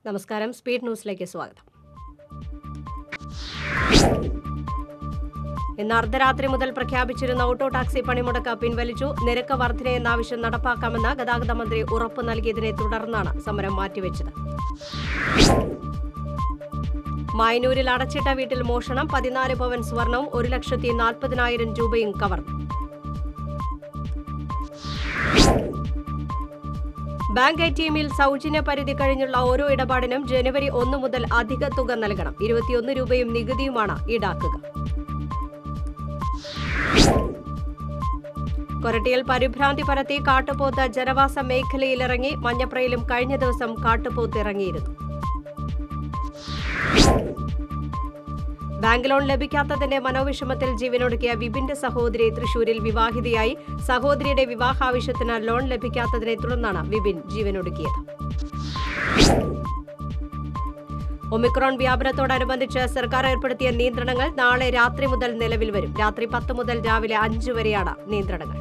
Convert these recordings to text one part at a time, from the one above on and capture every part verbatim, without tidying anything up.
നമസ്കാരം, സ്പീഡ് ന്യൂസിലേക്ക് സ്വാഗതം. ഇന്ന് അർദ്ധരാത്രി മുതൽ പ്രഖ്യാപിച്ചിരുന്ന ഓട്ടോ ടാക്സി പണിമുടക്ക് പിൻവലിച്ചു. നിരക്ക് വർധനയെന്ന ആവശ്യം നടപ്പാക്കാമെന്ന് ഗതാഗത മന്ത്രി ഉറപ്പ് നൽകിയതിനെ തുടർന്നാണ് സമരം മാറ്റിവെച്ചത്. മായന്നൂരിൽ അടച്ചിട്ട വീട്ടിൽ മോഷണം. പതിനാല് പവൻ സ്വർണവും ഒരു ലക്ഷത്തി നാൽപ്പതിനായിരം രൂപയും കവർന്നു. ബാങ്ക് എ ടി എമ്മിൽ സൗജന്യ പരിധി കഴിഞ്ഞുള്ള ഓരോ ഇടപാടിനും ജനുവരി ഒന്ന് മുതൽ അധിക തുക നൽകണം. ഇരുപത്തിയൊന്ന് രൂപയും നികുതിയുമാണ് ഈടാക്കുക. കൊരട്ടിയിൽ പരിഭ്രാന്തി പരത്തി കാട്ടുപോത്ത് ജനവാസ മേഖലയിലിറങ്ങി. മഞ്ഞപ്രയിലും കഴിഞ്ഞ ദിവസം കാട്ടുപോത്ത് ഇറങ്ങിയിരുന്നു. ബാങ്ക് ലോൺ ലഭിക്കാത്തതിന്റെ മനോവിഷമത്തിൽ ജീവനൊടുക്കിയ വിപിന്റെ സഹോദരി തൃശൂരിൽ വിവാഹിതയായി. സഹോദരിയുടെ വിവാഹാവശ്യത്തിന് ലോൺ ലഭിക്കാത്തതിനെ തുടർന്നാണ് വിപിൻ ജീവനൊടുക്കിയത്. ഒമിക്രോൺ വ്യാപനത്തോടനുബന്ധിച്ച് സർക്കാർ ഏർപ്പെടുത്തിയ നിയന്ത്രണങ്ങൾ നാളെ രാത്രി മുതൽ നിലവിൽ വരും. രാത്രി പത്ത് മുതൽ രാവിലെ അഞ്ച് വരെയാണ് നിയന്ത്രണങ്ങൾ.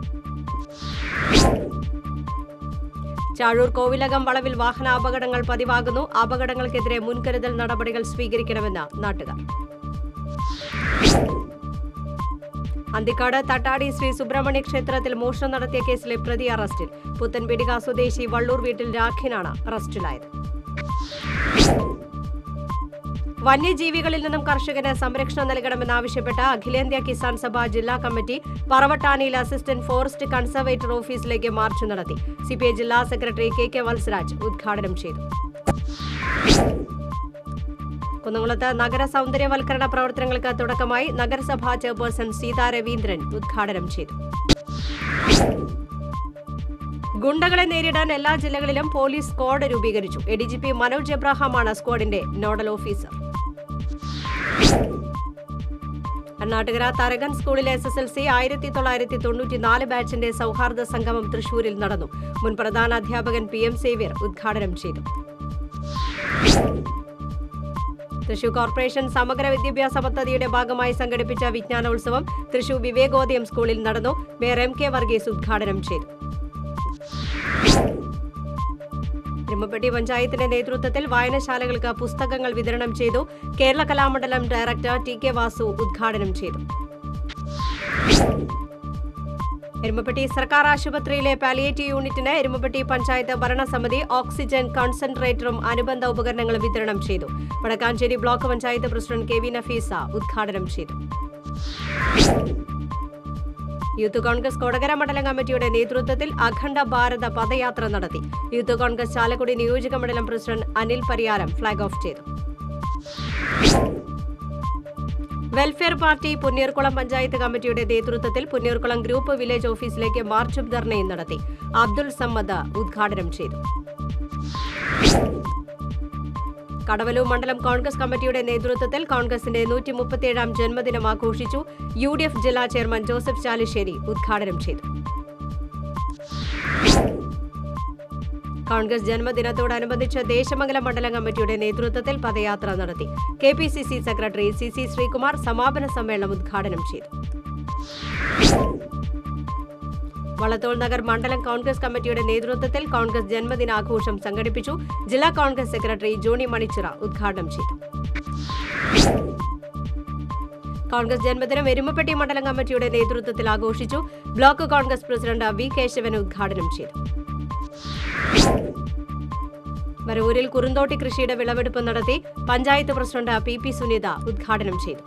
ചാഴൂർ കോവിലകം വളവിൽ വാഹനാപകടങ്ങൾ പതിവാകുന്നു. അപകടങ്ങൾക്കെതിരെ മുൻകരുതൽ നടപടികൾ സ്വീകരിക്കണമെന്ന് നാട്ടുകാർ. അന്തിക്കാട് തട്ടാടി ശ്രീ സുബ്രഹ്മണ്യ ക്ഷേത്രത്തിൽ മോഷണം നടത്തിയ കേസിലെ പ്രതി അറസ്റ്റിൽ. പുത്തൻപീടിക സ്വദേശി വള്ളൂർ വീട്ടിൽ രാഖിനാണ് അറസ്റ്റിലായത്. വന്യജീവികളിൽ നിന്നും കർഷകന് സംരക്ഷണം നൽകണമെന്നാവശ്യപ്പെട്ട് അഖിലേന്ത്യാ കിസാൻ സഭ ജില്ലാ കമ്മിറ്റി പറവട്ടാനിയിൽ അസിസ്റ്റന്റ് ഫോറസ്റ്റ് കൺസർവേറ്റർ ഓഫീസിലേക്ക് മാർച്ച് നടത്തി. സിപിഐ ജില്ലാ സെക്രട്ടറി കെ കെ വത്സരാജ് ഉദ്ഘാടനം ചെയ്തു. കുന്നംകുളത്ത് നഗര സൗന്ദര്യവൽക്കരണ പ്രവർത്തനങ്ങൾക്ക് തുടക്കമായി. നഗരസഭാ ചെയർപേഴ്സൺ സീതാ രവീന്ദ്രൻ ഉദ്ഘാടനം ചെയ്തു. ഗുണ്ടകളെ നേരിടാൻ എല്ലാ ജില്ലകളിലും പോലീസ് സ്ക്വാഡ് രൂപീകരിച്ചു. A D G P Manoj എബ്രഹാമാണ് സ്ക്വാഡിന്റെ നോഡൽ ഓഫീസർ. കർണാടക തരകൻ സ്കൂളിലെ എസ് എസ് എൽ സി ആയിരത്തി തൊള്ളായിരത്തി തൊണ്ണൂറ്റിനാല് ബാച്ചിന്റെ സൗഹാർദ്ദ സംഗമം തൃശൂരിൽ നടന്നു. മുൻ പ്രധാന അധ്യാപകൻ പി എം സേവ്യർ ഉദ്ഘാടനം ചെയ്തു. തൃശൂർ കോർപ്പറേഷൻ സമഗ്ര വിദ്യാഭ്യാസ പദ്ധതിയുടെ ഭാഗമായി സംഘടിപ്പിച്ച വിജ്ഞാനോത്സവം തൃശൂർ വിവേകോദയം സ്കൂളിൽ നടന്നു. മേയർ എം കെ വർഗീസ് ഉദ്ഘാടനം ചെയ്തു. എരുമപ്പെട്ടി പഞ്ചായത്തിന്റെ നേതൃത്വത്തിൽ വായനശാലകൾക്ക് പുസ്തകങ്ങൾ വിതരണം ചെയ്തു. Kerala Kalamandalam director T K Vasu ഉദ്ഘാടനം ചെയ്തു. എരുമപ്പെട്ടി സർക്കാർ ആശുപത്രിയിലെ പാലിയേറ്റീവ് യൂണിറ്റിന് എരുമപ്പെട്ടി പഞ്ചായത്ത് ഭരണസമിതി ഓക്സിജൻ കോൺസെൻട്രേറ്ററും അനുബന്ധ ഉപകരണങ്ങളും വിതരണം ചെയ്തു. Wadakkanchery block panchayat president K V Nafeesa ഉദ്ഘാടനം ചെയ്തു. യൂത്ത് കോൺഗ്രസ് കൊടകര മണ്ഡലം കമ്മിറ്റിയുടെ നേതൃത്വത്തിൽ അഖണ്ഡ ഭാരത പദയാത്ര നടത്തി. യൂത്ത് കോൺഗ്രസ് ചാലക്കുടി നിയോജക മണ്ഡലം president Anil Pariyaram flag off ചെയ്തു. വെൽഫെയർ പാർട്ടി പുന്നീർകുളം പഞ്ചായത്ത് കമ്മിറ്റിയുടെ നേതൃത്വത്തിൽ പുന്നീർകുളം ഗ്രൂപ്പ് വില്ലേജ് ഓഫീസിലേക്ക് മാർച്ചും ധർണയും നടത്തി. അബ്ദുൾ സമ്മദ് ഉദ്ഘാടനം ചെയ്തു. കടവലൂർ മണ്ഡലം കോൺഗ്രസ് കമ്മിറ്റിയുടെ നേതൃത്വത്തിൽ കോൺഗ്രസിന്റെ നൂറ്റി മുപ്പത്തിയേഴാം ജന്മദിനം ആഘോഷിച്ചു. യു ഡി എഫ് ജില്ലാ ചെയർമാൻ ജോസഫ് ചാലിശ്ശേരി ഉദ്ഘാടനം ചെയ്തു. കോൺഗ്രസ് ജന്മദിനത്തോടനുബന്ധിച്ച് ദേശമംഗലം മണ്ഡലം കമ്മിറ്റിയുടെ നേതൃത്വത്തിൽ പദയാത്ര നടത്തി. K P C C secretary C C Sreekumar സമാപന സമ്മേളനം ഉദ്ഘാടനം ചെയ്തു. വളത്തോൾ നഗർ മണ്ഡലം കോൺഗ്രസ് കമ്മിറ്റിയുടെ നേതൃത്വത്തിൽ കോൺഗ്രസ് ജന്മദിനാഘോഷം സംഘടിപ്പിച്ചു. ജില്ലാ കോൺഗ്രസ് സെക്രട്ടറി ജോണി മണിച്ചിറ ഉദ്ഘാടനം ചെയ്തു. കോൺഗ്രസ് ജന്മദിനം എരുമപ്പെട്ടി മണ്ഡലം കമ്മിറ്റിയുടെ നേതൃത്വത്തിൽ ആഘോഷിച്ചു. Block Congress president V Kesavan ഉദ്ഘാടനം ചെയ്തു. വരവൂരിൽ കുറുന്തോട്ടി കൃഷിയുടെ വിളവെടുപ്പ് നടത്തി. Panchayat president P P Sunitha ഉദ്ഘാടനം ചെയ്തു.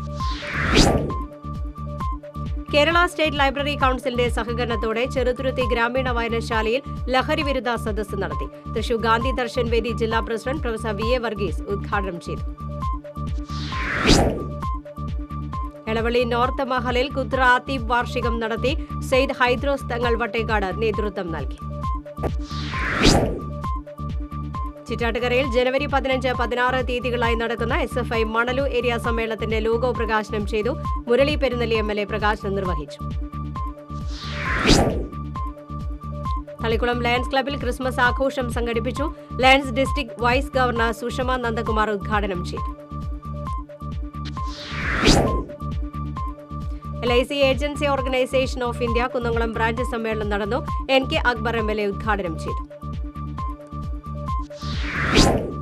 കേരള സ്റ്റേറ്റ് ലൈബ്രറി കൌൺസിലിന്റെ സഹകരണത്തോടെ ചെറുതുരുത്തി ഗ്രാമീണ വായനശാലയിൽ ലഹരി വിരുദ്ധ സദസ്സ് നടത്തി. തൃശൂർ ഗാന്ധി ദർശൻ വേദി ജില്ലാ president professor V A Varghese ഉദ്ഘാടനം ചെയ്തു. എളവള്ളി നോർത്ത് മഹലിൽ ഖുദ്റ ആത്തീബ് വാർഷികം നടത്തി. സെയ്ദ് ഹൈദ്രോസ് തങ്ങൾ വട്ടേക്കാട് നേതൃത്വം നൽകി. ചിറ്റാട്ടുകരയിൽ ജനുവരി പതിനഞ്ച് പതിനാറ് തീയതികളായി നടക്കുന്ന S F I Manalu area സമ്മേളനത്തിന്റെ ലോഗോ പ്രകാശനം ചെയ്തു. Murali Perunnelli M L A പ്രകാശനം നിർവഹിച്ചു. തളിക്കുളം ലയൺസ് ക്ലബിൽ ക്രിസ്മസ് ആഘോഷം സംഘടിപ്പിച്ചു. Lions district vice governor Sushama Nandakumar ഉദ്ഘാടനം ചെയ്തു. L I C agency organisation of India Kunnamkulam branch സമ്മേളനം നടന്നു. N K Akbar M L A ഉദ്ഘാടനം ചെയ്തു.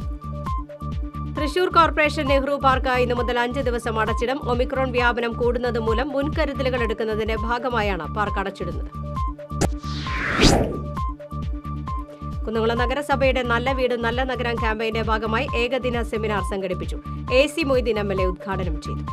തൃശൂർ കോർപ്പറേഷൻ നെഹ്റു പാർക്ക് ഇന്നു മുതൽ അഞ്ച് ദിവസം അടച്ചിടും. ഒമിക്രോൺ വ്യാപനം കൂടുന്നത് മൂലം മുൻകരുതലുകൾ എടുക്കുന്നതിന്റെ ഭാഗമായാണ് പാർക്ക് അടച്ചിടുന്നത്. കുന്നംകുളം നഗരസഭയുടെ നല്ല വീട് നല്ല നഗരം ക്യാമ്പയിന്റെ ഭാഗമായി ഏകദിന സെമിനാർ സംഘടിപ്പിച്ചു. A C Moideen M L A ഉദ്ഘാടനം ചെയ്തു.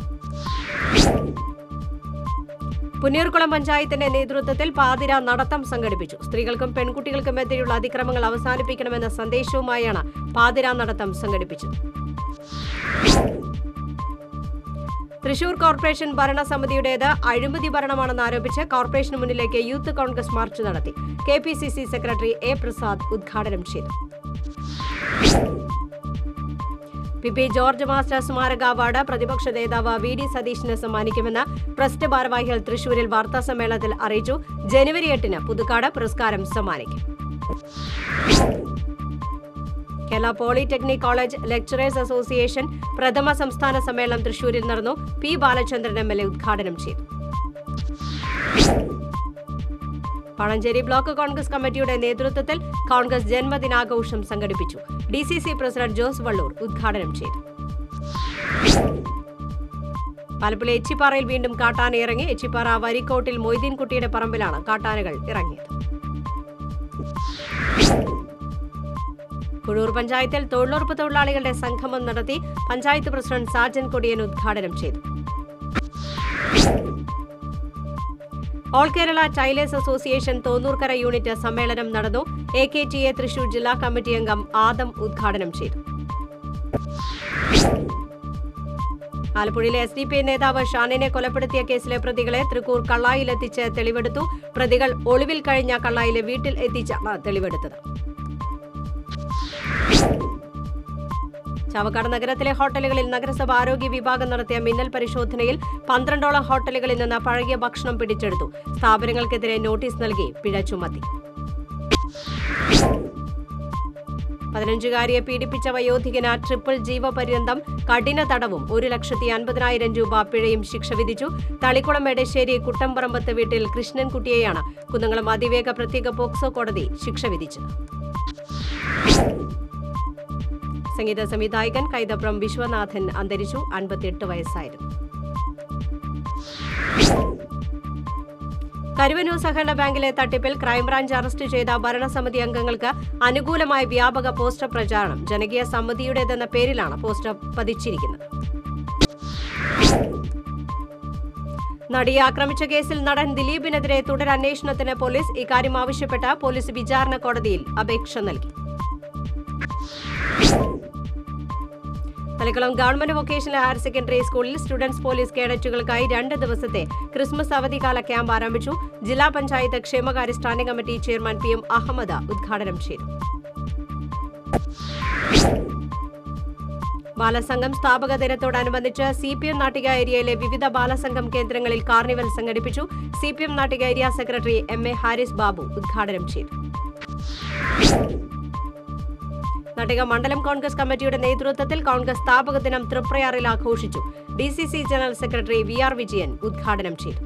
പുന്നയൂർകുളം പഞ്ചായത്തിന്റെ നേതൃത്വത്തിൽ പാതിര നടത്തം സംഘടിപ്പിച്ചു. സ്ത്രീകൾക്കും പെൺകുട്ടികൾക്കും എതിരെയുള്ള അതിക്രമങ്ങൾ അവസാനിപ്പിക്കണമെന്ന സന്ദേശവുമായാണ് പാതിര നടത്തം സംഘടിപ്പിച്ചത്. തൃശൂർ കോർപ്പറേഷൻ ഭരണസമിതിയുടേത് അഴിമതി ഭരണമാണെന്ന് ആരോപിച്ച് കോർപ്പറേഷന് മുന്നിലേക്ക് യൂത്ത് കോൺഗ്രസ് മാർച്ച് നടത്തി. K P C C secretary A Prasad ഉദ്ഘാടനം ചെയ്തു. പി പി ജോർജ് മാസ്റ്റർ സ്മാരക അവാർഡ് പ്രതിപക്ഷ നേതാവ് വി ഡി സതീശന് സമ്മാനിക്കുമെന്ന് ട്രസ്റ്റ് ഭാരവാഹികൾ തൃശൂരിൽ വാർത്താസമ്മേളനത്തിൽ അറിയിച്ചു. ജനുവരി എട്ടിന് പുതുക്കാട് പുരസ്കാരം സമ്മാനിക്കും. Kerala polytechnic college lecturers association പ്രഥമ സംസ്ഥാന സമ്മേളനം തൃശൂരിൽ നടന്നു. P Balachandran M L A ഉദ്ഘാടനം ചെയ്തു. പാണഞ്ചേരി ബ്ലോക്ക് കോൺഗ്രസ് കമ്മിറ്റിയുടെ നേതൃത്വത്തിൽ കോൺഗ്രസ് ജന്മദിനാഘോഷം സംഘടിപ്പിച്ചു. D C C president Jose Vallur ഉദ്ഘാടനം ചെയ്തു. ആലപ്പുഴ എച്ചിപ്പാറയിൽ വീണ്ടും കാട്ടാന ഇറങ്ങി. എച്ചിപ്പാറ വരിക്കോട്ടിൽ മൊയ്തീൻകുട്ടിയുടെ പറമ്പിലാണ് കാട്ടാനകൾ ഇറങ്ങിയത്. കുഴൂർ പഞ്ചായത്തിൽ തൊഴിലുറപ്പ് തൊഴിലാളികളുടെ സംഗമം നടത്തി. പഞ്ചായത്ത് പ്രസിഡന്റ് സാജൻ കൊടിയൻ ഉദ്ഘാടനം ചെയ്തു. All Kerala tailors association Thonnurkara unit സമ്മേളനം നടന്നു. A K T A Thrissur ജില്ലാ കമ്മിറ്റി അംഗം ആദം ഉദ്ഘാടനം ചെയ്തു. ആലപ്പുഴയിലെ എസ് ഡി പി ഐ നേതാവ് ഷാനിനെ കൊലപ്പെടുത്തിയ കേസിലെ പ്രതികളെ തൃക്കൂർ കള്ളായിലെത്തിച്ച് തെളിവെടുത്തു. പ്രതികൾ ഒളിവിൽ കഴിഞ്ഞ കള്ളായിലെ വീട്ടിൽ എത്തിച്ചാണ് തെളിവെടുത്തത്. ചാവക്കാട് നഗരത്തിലെ ഹോട്ടലുകളിൽ നഗരസഭ ആരോഗ്യ വിഭാഗം നടത്തിയ മിന്നൽ പരിശോധനയിൽ പന്ത്രണ്ടോളം ഹോട്ടലുകളിൽ നിന്ന് പഴകിയ ഭക്ഷണം പിടിച്ചെടുത്തു. സ്ഥാപനങ്ങൾക്കെതിരെ നോട്ടീസ് നൽകി പിഴ ചുമത്തി. പതിനഞ്ചുകാരിയെ പീഡിപ്പിച്ച വയോധികന് ട്രിപ്പിൾ ജീവപര്യന്തം കഠിന തടവും ഒരു ലക്ഷത്തി അൻപതിനായിരം രൂപ പിഴയും ശിക്ഷ വിധിച്ചു. തളിക്കുളം എടശ്ശേരി കുട്ടംപറമ്പത്ത് വീട്ടിൽ കൃഷ്ണൻകുട്ടിയെയാണ് കുന്നംകുളം അതിവേഗ പ്രത്യേക പോക്സോ കോടതി ശിക്ഷ വിധിച്ചത്. സംഗീത സംവിധായകൻ കൈതപ്രം വിശ്വനാഥൻ അന്തരിച്ചു. അൻപത്തിയെട്ട് വയസ്സായിരുന്നു. കരുവന്നൂർ സഹകരണ ബാങ്കിലെ തട്ടിപ്പിൽ ക്രൈംബ്രാഞ്ച് അറസ്റ്റ് ചെയ്ത ഭരണസമിതി അംഗങ്ങൾക്ക് അനുകൂലമായ വ്യാപക പോസ്റ്റർ പ്രചാരണം. ജനകീയ സമിതിയുടേതെന്ന പേരിലാണ് പോസ്റ്റർ പതിച്ചിരിക്കുന്നത്. നടിയെ ആക്രമിച്ച കേസിൽ നടൻ ദിലീപിനെതിരെ തുടരന്വേഷണത്തിന് പോലീസ്. ഇക്കാര്യം ആവശ്യപ്പെട്ട് പോലീസ് വിചാരണ കോടതിയിൽ അപേക്ഷ നൽകി. Thalikulam government vocational higher secondary സ്കൂളിൽ സ്റ്റുഡൻസ് പോലീസ് കേഡറ്റുകൾക്കായി രണ്ട് ദിവസത്തെ ക്രിസ്മസ് അവധിക്കാല ക്യാമ്പ് ആരംഭിച്ചു. ജില്ലാ പഞ്ചായത്ത് ക്ഷേമകാര്യ standing committee chairman P M Ahammed ഉദ്ഘാടനം ചെയ്തു. ബാലസംഘം സ്ഥാപക ദിനത്തോടനുബന്ധിച്ച് സി പി എം നാട്ടിക ഏരിയയിലെ വിവിധ ബാലസംഘം കേന്ദ്രങ്ങളിൽ കാർണിവൽ സംഘടിപ്പിച്ചു. C P M Nattika area secretary M A Haris Babu ഉദ്ഘാടനം ചെയ്തു. നാട്ടിക മണ്ഡലം കോൺഗ്രസ് കമ്മിറ്റിയുടെ നേതൃത്വത്തിൽ കോൺഗ്രസ് സ്ഥാപക ദിനം തൃപ്രയാറിൽ ആഘോഷിച്ചു. D C C general secretary V R Vijayan ഉദ്ഘാടനം ചെയ്തു.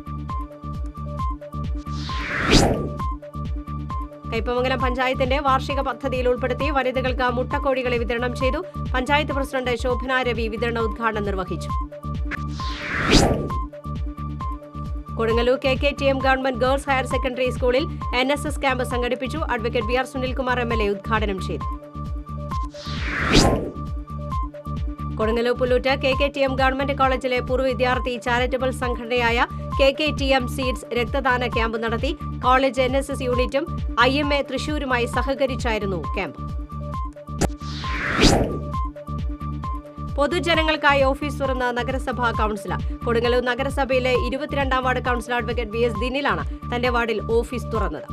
കയ്പമംഗലം പഞ്ചായത്തിന്റെ വാർഷിക പദ്ധതിയിൽ ഉൾപ്പെടുത്തി വനിതകൾക്ക് മുട്ടക്കോഴികളെ വിതരണം ചെയ്തു. പഞ്ചായത്ത് പ്രസിഡന്റ് ശോഭന രവി വിതരണ ഉദ്ഘാടനം നിർവഹിച്ചു. Kodungallur K K T M government girls higher secondary സ്കൂളിൽ എൻ എസ് എസ് ക്യാമ്പ് സംഘടിപ്പിച്ചു. Advocate V R Sunilkumar M L A ഉദ്ഘാടനം ചെയ്തു. Kodungallur Pulloot K K T M government കോളേജിലെ പൂർവ്വ വിദ്യാർത്ഥി ചാരിറ്റബിൾ സംഘടനയായ K K T M seeds രക്തദാന ക്യാമ്പ് നടത്തി. കോളേജ് എൻ എസ് എസ് യൂണിറ്റും ഐ എം എ തൃശൂരുമായി സഹകരിച്ചായിരുന്നു ക്യാമ്പ്. പൊതുജനങ്ങൾക്കായി ഓഫീസ് തുറന്ന നഗരസഭാ കൌൺസിലർ. കൊടുങ്ങല്ലൂർ നഗരസഭയിലെ ഇരുപത്തിരണ്ടാം ward councillor advocate V S ദിനിലാണ് തന്റെ വാർഡിൽ ഓഫീസ് തുറന്നത്.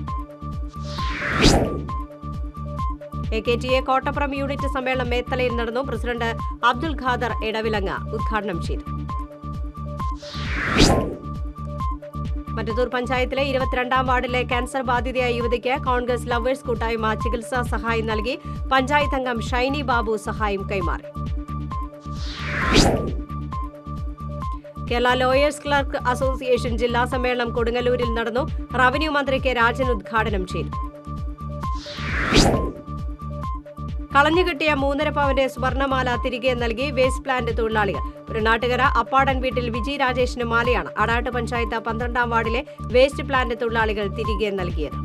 A K T A Kottappuram unit സമ്മേളനം മേത്തലയിൽ നടന്നു. പ്രസിഡന്റ് അബ്ദുൽ ഖാദർ എടവിലങ്ങ ഉദ്ഘാടനം ചെയ്തു. മറ്റത്തൂർ പഞ്ചായത്തിലെ ഇരുപത്തിരണ്ടാം വാർഡിലെ ക്യാൻസർ ബാധിതയായ യുവതിക്ക് കോൺഗ്രസ് ലവേഴ്സ് കൂട്ടായ്മ ചികിത്സാ സഹായം നൽകി. പഞ്ചായത്ത് അംഗം ഷൈനി ബാബു സഹായം കൈമാറി. കേരള ലോയേഴ്സ് ക്ലർക്ക് അസോസിയേഷൻ ജില്ലാ സമ്മേളനം കൊടുങ്ങല്ലൂരിൽ നടന്നു. റവന്യൂ മന്ത്രി കെ രാജൻ ഉദ്ഘാടനം ചെയ്തു. കളഞ്ഞുകിട്ടിയ മൂന്നര പവന്റെ സ്വർണ്ണമാല തിരികെ നൽകി വേസ്റ്റ് പ്ലാന്റ് തൊഴിലാളികൾ. പുരനാട്ടുകര അപ്പാടൻ വീട്ടിൽ വിജി രാജേഷിന് മാലയാണ് ആടാട്ട് പഞ്ചായത്ത് പന്ത്രണ്ടാം വാർഡിലെ വേസ്റ്റ് പ്ലാന്റ് തൊഴിലാളികൾ തിരികെ നൽകിയത്.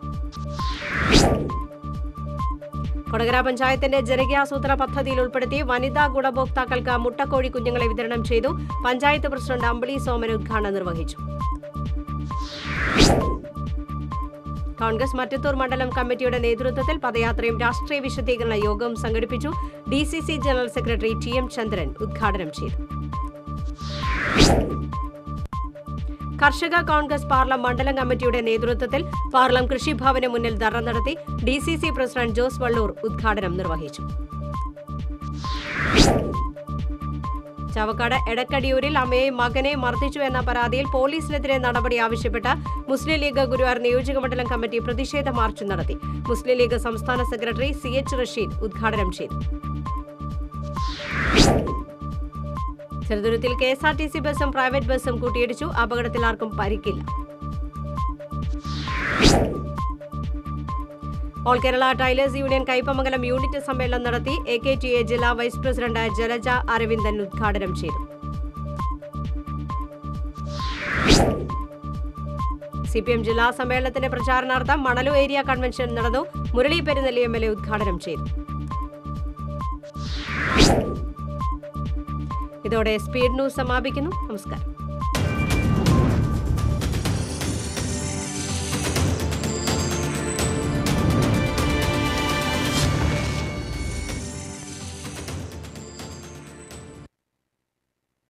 കൊടകര പഞ്ചായത്തിന്റെ ജനകീയാസൂത്രണ പദ്ധതിയിൽ ഉൾപ്പെടുത്തി വനിതാ ഗുണഭോക്താക്കൾക്ക് മുട്ടക്കോഴി കുഞ്ഞുങ്ങളെ വിതരണം ചെയ്തു. പഞ്ചായത്ത് പ്രസിഡന്റ് അമ്പിളി സോമൻ ഉദ്ഘാടനം നിർവഹിച്ചു. കോൺഗ്രസ് മറ്റത്തൂർ മണ്ഡലം കമ്മിറ്റിയുടെ നേതൃത്വത്തിൽ പദയാത്രയും രാഷ്ട്രീയ വിശദീകരണ യോഗവും സംഘടിപ്പിച്ചു. D C C general secretary T M Chandran ഉദ്ഘാടനം ചെയ്തു. കർഷക കോൺഗ്രസ് പാർലം മണ്ഡലം കമ്മിറ്റിയുടെ നേതൃത്വത്തിൽ പാർലം കൃഷിഭവന് മുന്നിൽ ധർണ നടത്തി. D C C president Jose Vallur ഉദ്ഘാടനം നിർവഹിച്ചു. ചാവക്കാട് എടക്കടിയൂരിൽ അമ്മയെയും മകനെയും മർദ്ദിച്ചു എന്ന പരാതിയിൽ പോലീസിനെതിരെ നടപടി ആവശ്യപ്പെട്ട് മുസ്ലിം ലീഗ് ഗുരുവായൂർ നിയോജകമണ്ഡലം കമ്മിറ്റി പ്രതിഷേധ മാർച്ച് നടത്തി. മുസ്ലിം ലീഗ് സംസ്ഥാന സെക്രട്ടറി സി എച്ച് റഷീദ് ഉദ്ഘാടനം ചെയ്തു. ചെറുതുരുത്തിൽ K S R T C ബസും പ്രൈവറ്റ് ബസും കൂട്ടിയിടിച്ചു. അപകടത്തിൽ ആർക്കും പരിക്കില്ല. All Kerala tailors union Kaipamangalam unit സമ്മേളനം നടത്തി. എ കെ ടി എ ജില്ലാ വൈസ് പ്രസിഡന്റ് ജലജ അരവിന്ദൻ ഉദ്ഘാടനം ചെയ്തു. സി പി എം ജില്ലാ സമ്മേളനത്തിന്റെ പ്രചാരണാർത്ഥം മണലു ഏരിയ കൺവെൻഷൻ നടന്നു. Murali Perunelli M L A ഉദ്ഘാടനം ചെയ്തു. ഇതോടെ സ്പീഡ് ന്യൂസ് സമാപിക്കുന്നു. നമസ്കാരം.